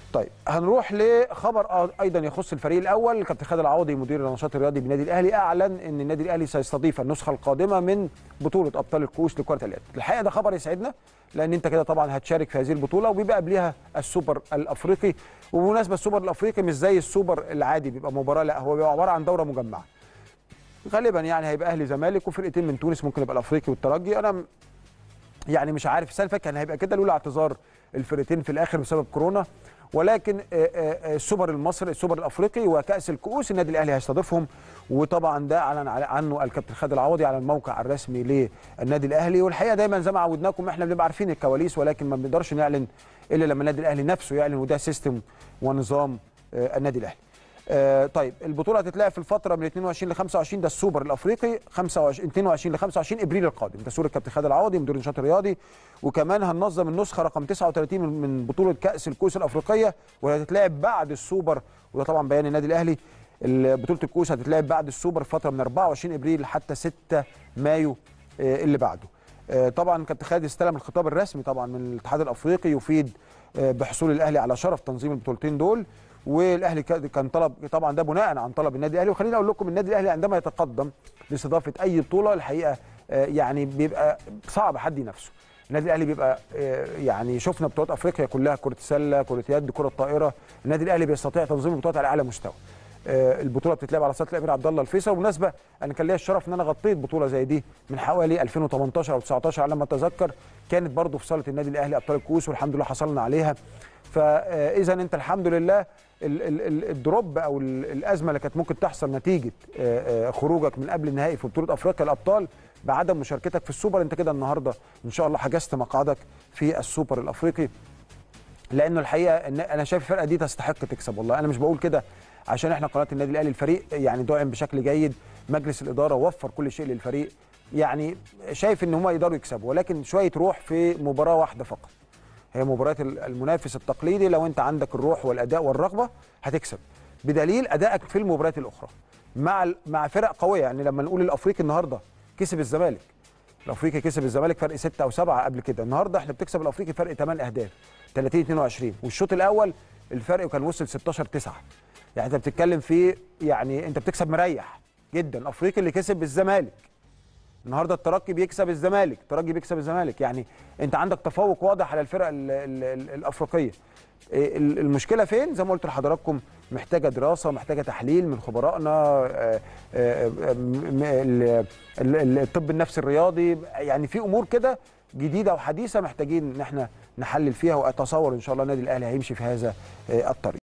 طيب هنروح لخبر ايضا يخص الفريق الاول. كابتن خالد العوضي مدير النشاط الرياضي بالنادي الاهلي اعلن ان النادي الاهلي سيستضيف النسخه القادمه من بطوله ابطال الكؤوس لكره اليد. الحقيقه ده خبر يسعدنا، لان انت كده طبعا هتشارك في هذه البطوله، وبيبقى قبلها السوبر الافريقي. وبمناسبه السوبر الافريقي مش زي السوبر العادي بيبقى مباراه، لا هو بيبقى عباره عن دوره مجمعه. غالبا يعني هيبقى اهلي زمالك وفرقتين من تونس، ممكن يبقى الافريقي والترجي. انا يعني مش عارف، السنه اللي فاتت كان هيبقى كده لولا اعتذار الفرقتين في الاخر بسبب كورونا. ولكن السوبر المصري، السوبر الافريقي وكاس الكؤوس النادي الاهلي هيستضيفهم. وطبعا ده اعلن عنه الكابتن خالد العوضي على الموقع الرسمي للنادي الاهلي. والحقيقه دايما زي ما عودناكم احنا بنبقى عارفين الكواليس، ولكن ما بنقدرش نعلن الا لما النادي الاهلي نفسه يعلن، وده سيستم ونظام النادي الاهلي. طيب البطوله هتتلعب في الفتره من 22 ل 25، ده السوبر الافريقي 22 ل 25 ابريل القادم. ده صوره الكابتن خالد العوضي مدير النشاط الرياضي. وكمان هننظم النسخه رقم 39 من بطوله كاس الكؤوس الافريقيه، وهتتلعب بعد السوبر، وده طبعا بيان النادي الاهلي. بطوله الكؤوس هتتلعب بعد السوبر في فتره من 24 ابريل حتى 6 مايو اللي بعده. طبعا كابتن خالد استلم الخطاب الرسمي طبعا من الاتحاد الافريقي يفيد بحصول الاهلي على شرف تنظيم البطولتين دول. والاهلي كان طلب، طبعا ده بناء عن طلب النادي الاهلي. وخليني اقول لكم النادي الاهلي عندما يتقدم لاستضافه اي بطوله الحقيقه يعني بيبقى صعب حد ينافسه. النادي الاهلي بيبقى يعني شفنا بطولات افريقيا كلها، كره السله، كره يد، كره الطائره، النادي الاهلي بيستطيع تنظيم البطولات على اعلى مستوى. البطوله بتتلعب على صاله الامير عبد الله الفيصل. وبالمناسبه انا كان ليا الشرف ان انا غطيت بطوله زي دي من حوالي 2018 او 19 على ما اتذكر، كانت برضو في صاله النادي الاهلي ابطال الكؤوس، والحمد لله حصلنا عليها. فاذا انت الحمد لله الدروب او الازمه اللي كانت ممكن تحصل نتيجه خروجك من قبل النهائي في بطوله افريقيا الابطال بعدم مشاركتك في السوبر، انت كده النهارده ان شاء الله حجزت مقعدك في السوبر الافريقي. لانه الحقيقه ان انا شايف الفرقه دي تستحق تكسب. والله انا مش بقول كده عشان احنا قناه النادي الاهلي، الفريق يعني دعم بشكل جيد، مجلس الاداره وفر كل شيء للفريق، يعني شايف ان هم يقدروا يكسبوا، ولكن شويه روح في مباراه واحده فقط، هي مباراه المنافس التقليدي. لو انت عندك الروح والاداء والرغبه هتكسب، بدليل ادائك في المباريات الاخرى مع فرق قويه. يعني لما نقول الافريقي النهارده كسب الزمالك، الافريقي كسب الزمالك فرق 6 أو 7 قبل كده، النهارده احنا بتكسب الافريقي فرق 8 اهداف 30-22، والشوط الاول الفرق كان وصل 16-9. يعني انت بتتكلم في، يعني انت بتكسب مريح جدا. الافريقي اللي كسب الزمالك النهارده، الترجي بيكسب الزمالك، الترجي بيكسب الزمالك، يعني انت عندك تفوق واضح على الفرق الافريقيه. المشكله فين؟ زي ما قلت لحضراتكم، محتاجه دراسه، محتاجه تحليل من خبرائنا، الطب النفسي الرياضي، يعني في امور كده جديده وحديثه محتاجين ان احنا نحلل فيها، واتصور ان شاء الله النادي الاهلي هيمشي في هذا الطريق.